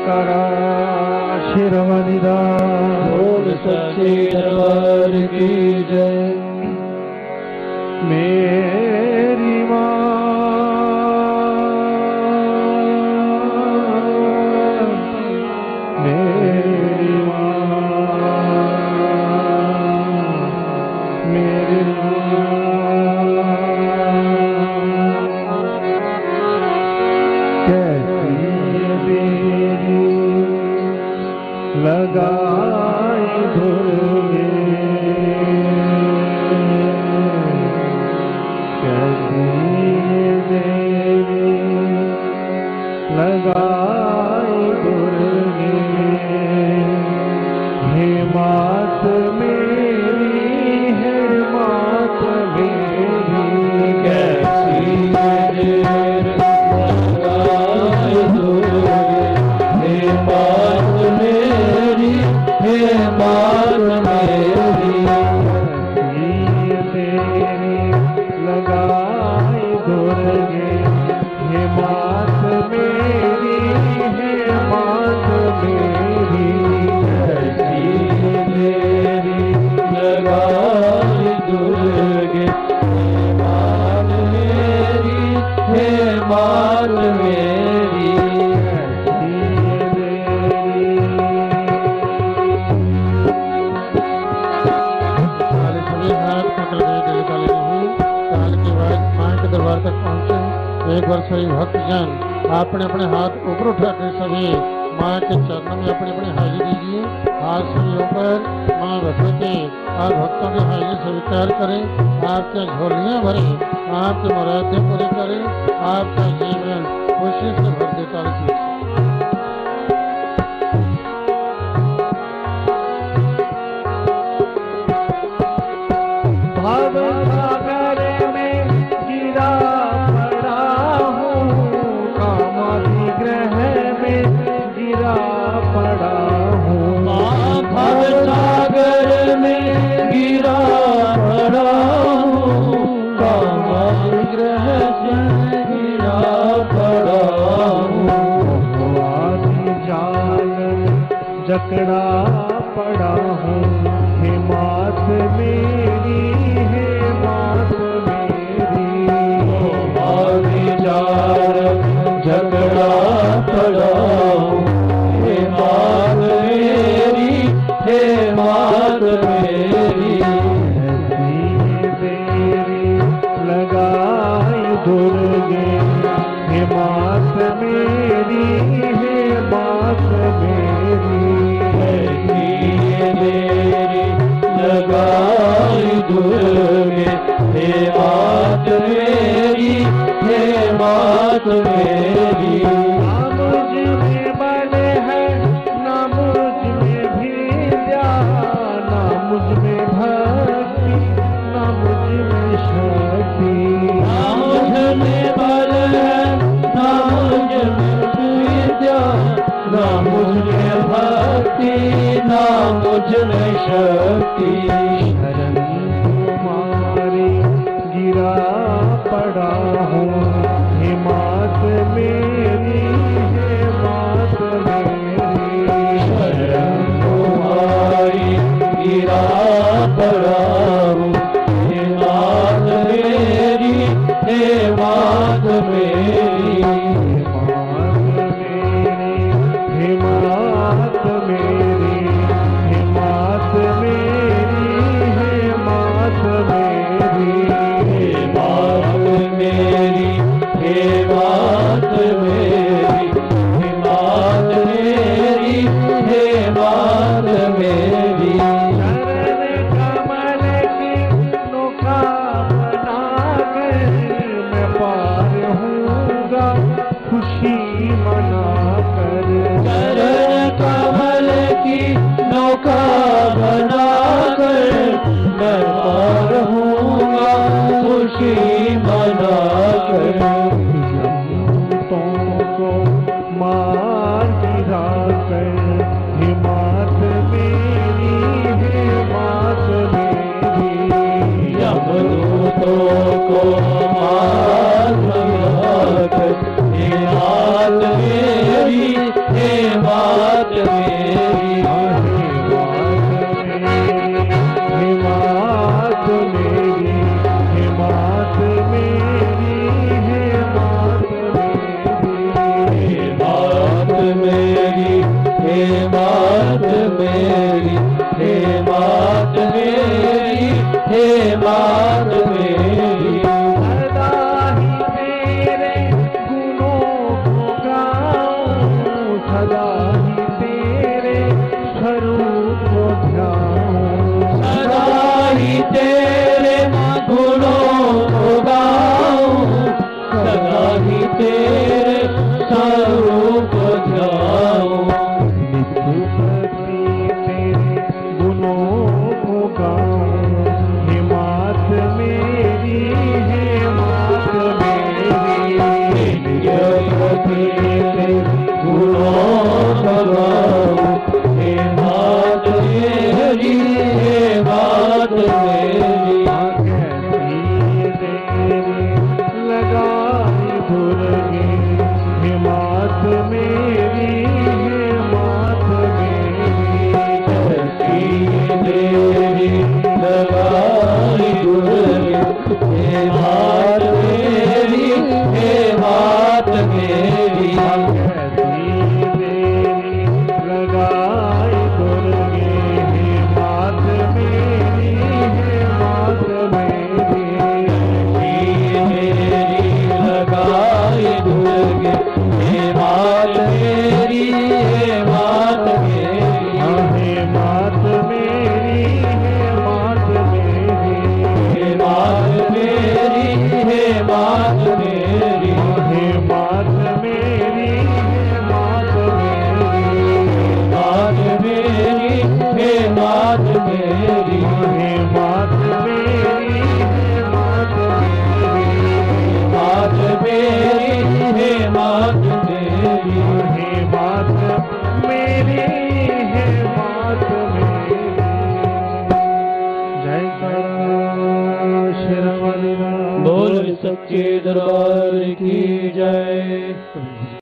जयकारा शिरवनिदा बोल सच्चे दरबार की जय। मेरी माँ मेरी माँ मेरी लगाई धुर्गे कैसी देवी लगाई धुर्गे हे मात मेरी हे मात मेरी कैसी देर लगाई धुर्गे हे मात मेरी हे मात मेरी लगाई दुर्गे हे मात मेरी हे मात मेरी कैसी देरी लगाई दुर्गे हे मात मेरी हे मात मेरी दरबार तक पहुंचे। एक बार सभी भक्तजन अपने अपने हाथ ऊपर उठाकर सभी माँ के चरणों में अपनी अपनी हाजिरी दीजिए। हाथ से ऊपर माँ भगवती आप भक्तों की हाजिरी स्वीकार करें, आपके झोलियाँ भरें, आपकी मुरादें पूरी करें, आपका जीवन खुशी से भर देता रहे। जकड़ा पड़ा हूँ हे मात मेरी हे मात मेरी झगड़ा पड़ा हूँ हे मात मेरी हे मात मेरी तेरी लगाई दुर्गे हे मात मेरी हे मात मेरी लगाई दुर्गे हे मात मेरी हे मात मेरी। ना मुझ में बल है ना मुझ में विद्या, ना मुझ में भक्ति ना मुझ में शक्ति, ना मुझ में बल है ना मुझ में विद्या, ना मुझ में भक्ति ना मुझ में शक्ति। शरण तुम्हारी गिरा पड़ा हूँ हे मात मेरी हे मात मेरी। शरण तुम्हारी गिरा पड़ा हूँ हे मात मेरी हे मात मेरी। हे मात मेरी हे मात मेरी हे मात मेरी, हे मात मेरी। लगाई दुर्गे, हे मात मेरी, हे मात मेरी। कैसी देरी लगाई दुर्गे, हे मात मेरी, हे मात मेरी। कैसी देरी लगाई दुर्गे, हे मात मेरी, हे मात मेरी। लगाई दुर्गे, हे मात मेरी, हे मात मेरी। हे मात मेरी, हे मात मेरी। हे मात मेरी, हे मात मेरी। हे मात मेरी, हे मात मेरी। मात मेरी, हे मात मेरी। हे मात मेरी, हे मात मेरी। मात मेरी, हे मात मेरी। हे मात मेरी, हे मात मेरी। जय तारा शेरावाली माँ। बोल सच्चे दरबार की जय।